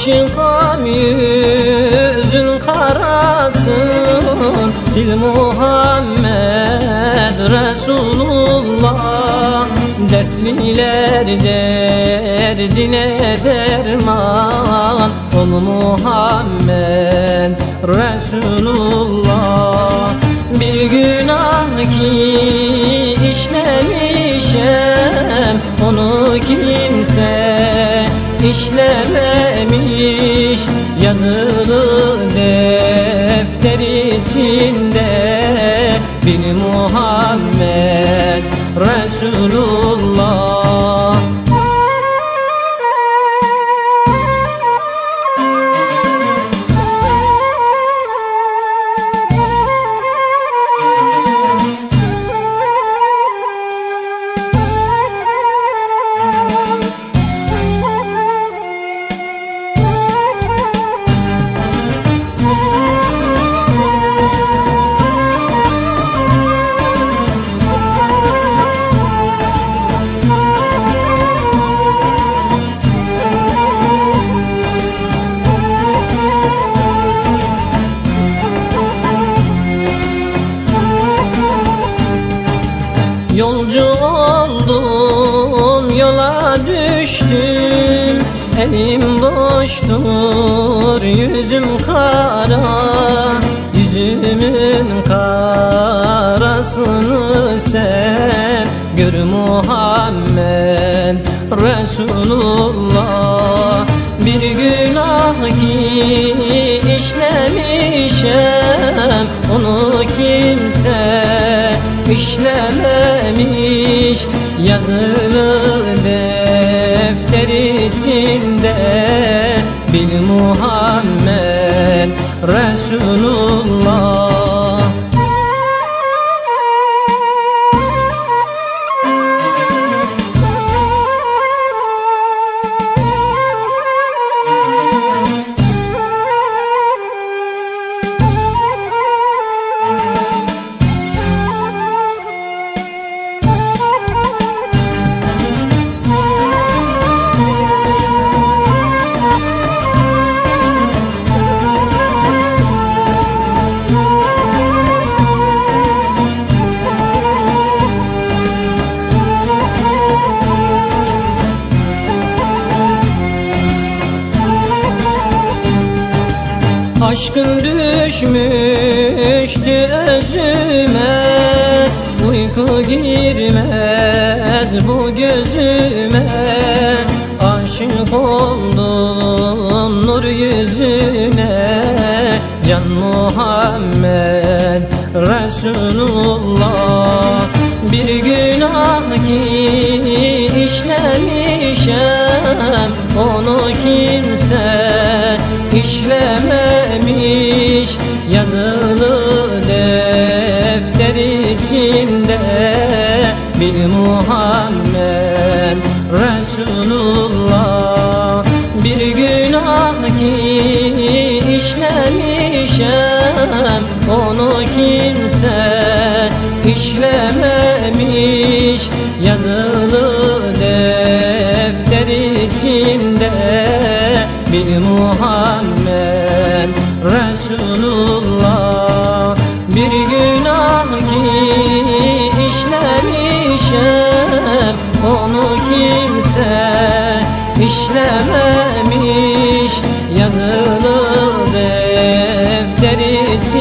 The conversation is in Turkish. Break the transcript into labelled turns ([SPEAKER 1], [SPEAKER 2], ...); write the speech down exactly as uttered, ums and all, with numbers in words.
[SPEAKER 1] Aşıkam yüzün karasın, sil Muhammed Resulullah. Dertliler derdine derman, ol Muhammed Resulullah. Bir günah ki işlemişem, onu kimse işlememiş. Yazılı defter içinde bil Muhammed Resulullah. Yolcu oldum, yola düştüm, elim boştur, yüzüm kara. Yüzümün karasını sen gör Muhammed Resulullah. Bir günah ki işlemişem, onu kimse işlememiş. Yazılı defter içinde bil Muhammed Resulullah. Aşkın düşmüştü özüme, uyku girmez bu gözüme. Aşık oldum nur yüzüne, can Muhammed Resulullah. Bir günah ki işlemişem, onu kimse işlememiş. Yazılı defter içinde bil Muhammed Resulullah. Bir günah ki işlemişem, onu kimse işlememiş. Yazılı defter içinde bil Muhammed Resulullah. Bir günah ki işlemişem, onu kimse işlememiş. Yazılı defter içinde